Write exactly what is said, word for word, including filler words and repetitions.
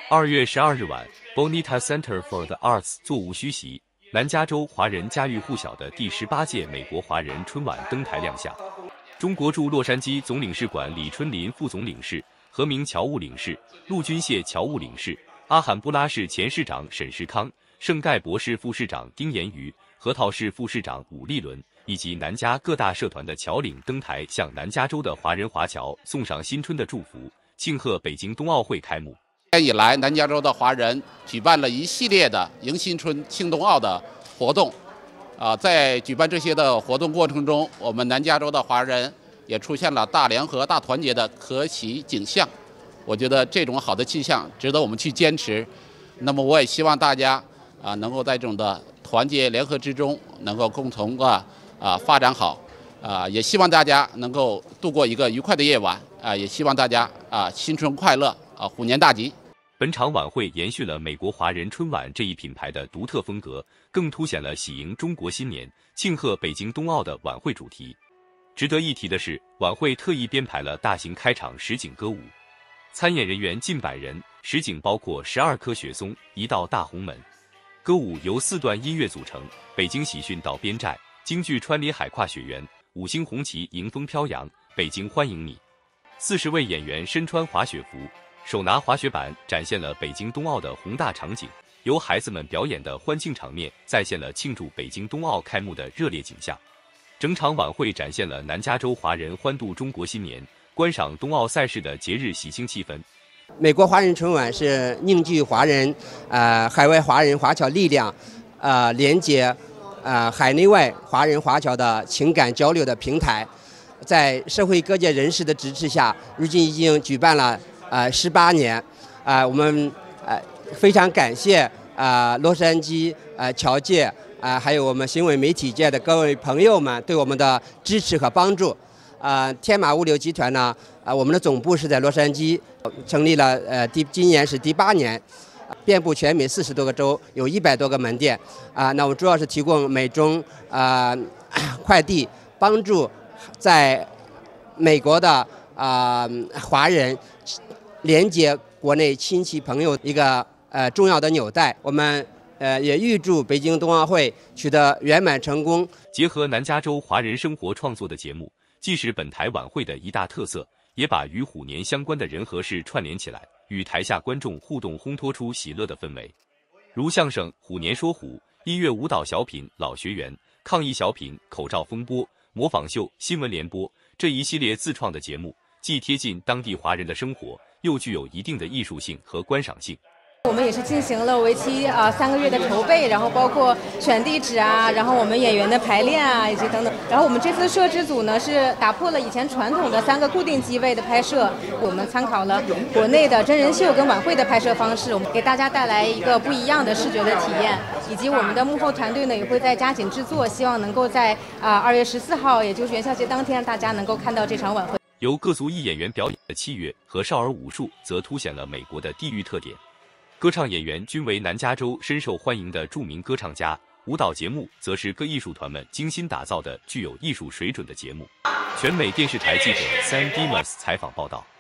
二月十二日晚 ，Bonita Center for the Arts 座无虚席，南加州华人家喻户晓的第十八届美国华人春晚登台亮相。中国驻洛杉矶总领事馆李春林副总领事、何明侨务领事、陆军械侨务领事、阿罕布拉市前市长沈世康、圣盖博市副市长丁延瑜、核桃市副市长武立伦以及南加各大社团的侨领登台，向南加州的华人华侨送上新春的祝福，庆贺北京冬奥会开幕。 今年以来，南加州的华人举办了一系列的迎新春、庆冬奥的活动。啊，在举办这些的活动过程中，我们南加州的华人也出现了大联合、大团结的可喜景象。我觉得这种好的气象值得我们去坚持。那么，我也希望大家啊，能够在这种的团结联合之中，能够共同啊啊发展好。啊，也希望大家能够度过一个愉快的夜晚。啊，也希望大家啊新春快乐。啊，虎年大吉！ 本场晚会延续了美国华人春晚这一品牌的独特风格，更凸显了喜迎中国新年、庆贺北京冬奥的晚会主题。值得一提的是，晚会特意编排了大型开场实景歌舞，参演人员近百人，实景包括十二棵雪松、一道大红门。歌舞由四段音乐组成，北京喜讯到边寨，京剧穿林海跨雪原，五星红旗迎风飘扬，北京欢迎你。四十位演员身穿滑雪服，手拿滑雪板，展现了北京冬奥的宏大场景。由孩子们表演的欢庆场面，再现了庆祝北京冬奥开幕的热烈景象。整场晚会展现了南加州华人欢度中国新年、观赏冬奥赛事的节日喜庆气氛。 美国华人春晚是凝聚华人、呃海外华人华侨力量，呃连接呃海内外华人华侨的情感交流的平台。在社会各界人士的支持下，如今已经举办了呃十八年，啊、呃，我们呃非常感谢啊、呃、洛杉矶呃侨界啊、呃、还有我们新闻媒体界的各位朋友们对我们的支持和帮助。啊、呃，天马物流集团呢，啊、呃、我们的总部是在洛杉矶，成立了呃第今年是第八年，遍布全美四十多个州，有一百多个门店。啊、呃，那我们主要是提供美中啊、呃、快递，帮助在美国的啊、呃、华人连接国内亲戚朋友一个呃重要的纽带。我们呃也预祝北京冬奥会取得圆满成功。 结合南加州华人生活创作的节目，既是本台晚会的一大特色，也把与虎年相关的人和事串联起来，与台下观众互动，烘托出喜乐的氛围。如相声《虎年说虎》、音乐舞蹈小品《老学员》、抗疫小品《口罩风波》、模仿秀、新闻联播这一系列自创的节目，既贴近当地华人的生活，又具有一定的艺术性和观赏性。 我们也是进行了为期啊、呃、三个月的筹备，然后包括选地址啊，然后我们演员的排练啊，以及等等。然后我们这次摄制组呢是打破了以前传统的三个固定机位的拍摄，我们参考了国内的真人秀跟晚会的拍摄方式，我们给大家带来一个不一样的视觉的体验。以及我们的幕后团队呢也会在加紧制作，希望能够在啊二月十四号，也就是元宵节当天，让大家能够看到这场晚会。 由各族裔演员表演的器乐和少儿武术，则凸显了美国的地域特点。歌唱演员均为南加州深受欢迎的著名歌唱家，舞蹈节目则是各艺术团们精心打造的具有艺术水准的节目。全美电视台记者 Sam Dimas 采访报道。